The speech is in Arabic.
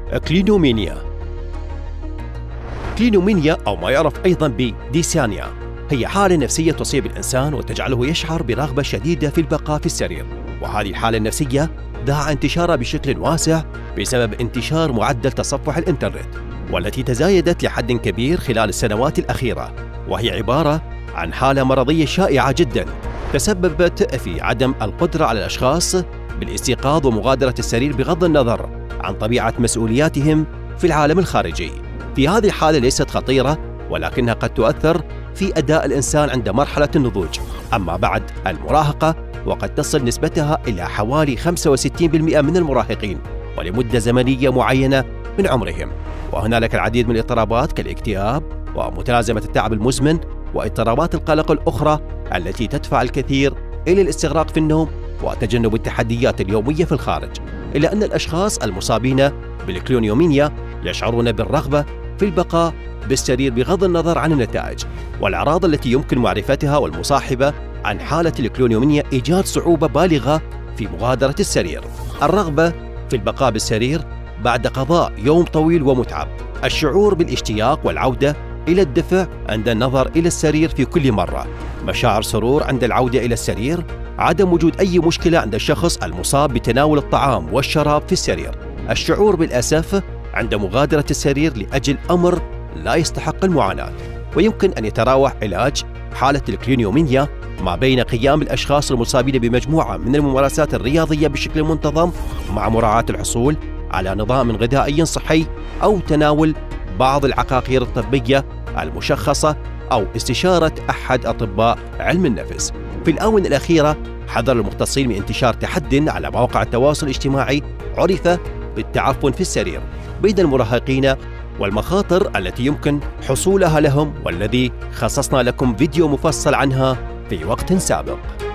كلينومينيا. كلينومينيا أو ما يعرف أيضاً بديسانيا هي حالة نفسية تصيب الإنسان وتجعله يشعر برغبة شديدة في البقاء في السرير، وهذه الحالة النفسية دعا انتشارها بشكل واسع بسبب انتشار معدل تصفح الإنترنت، والتي تزايدت لحد كبير خلال السنوات الأخيرة، وهي عبارة عن حالة مرضية شائعة جداً تسببت في عدم القدرة على الأشخاص بالاستيقاظ ومغادرة السرير بغض النظر عن طبيعة مسؤولياتهم في العالم الخارجي. في هذه الحالة ليست خطيرة، ولكنها قد تؤثر في أداء الإنسان عند مرحلة النضوج. أما بعد المراهقة وقد تصل نسبتها إلى حوالي 65% من المراهقين ولمدة زمنية معينة من عمرهم. وهنالك العديد من الاضطرابات كالاكتئاب ومتلازمة التعب المزمن واضطرابات القلق الأخرى التي تدفع الكثير إلى الاستغراق في النوم وتجنب التحديات اليومية في الخارج. إلا أن الأشخاص المصابين بالكلينومينيا يشعرون بالرغبة في البقاء بالسرير بغض النظر عن النتائج. والأعراض التي يمكن معرفتها والمصاحبة عن حالة الكلينومينيا إيجاد صعوبة بالغة في مغادرة السرير، الرغبة في البقاء بالسرير بعد قضاء يوم طويل ومتعب، الشعور بالاشتياق والعودة إلى الدفء عند النظر إلى السرير في كل مرة، مشاعر سرور عند العودة إلى السرير، عدم وجود أي مشكلة عند الشخص المصاب بتناول الطعام والشراب في السرير، الشعور بالأسف عند مغادرة السرير لأجل أمر لا يستحق المعاناة. ويمكن أن يتراوح علاج حالة الكلينومينيا ما بين قيام الأشخاص المصابين بمجموعة من الممارسات الرياضية بشكل منتظم مع مراعاة الحصول على نظام غذائي صحي أو تناول بعض العقاقير الطبية المشخصة أو استشارة أحد أطباء علم النفس. في الآونة الأخيرة حذر المختصين من انتشار تحد على مواقع التواصل الاجتماعي عرف بالتعفن في السرير بين المراهقين والمخاطر التي يمكن حصولها لهم، والذي خصصنا لكم فيديو مفصل عنها في وقت سابق.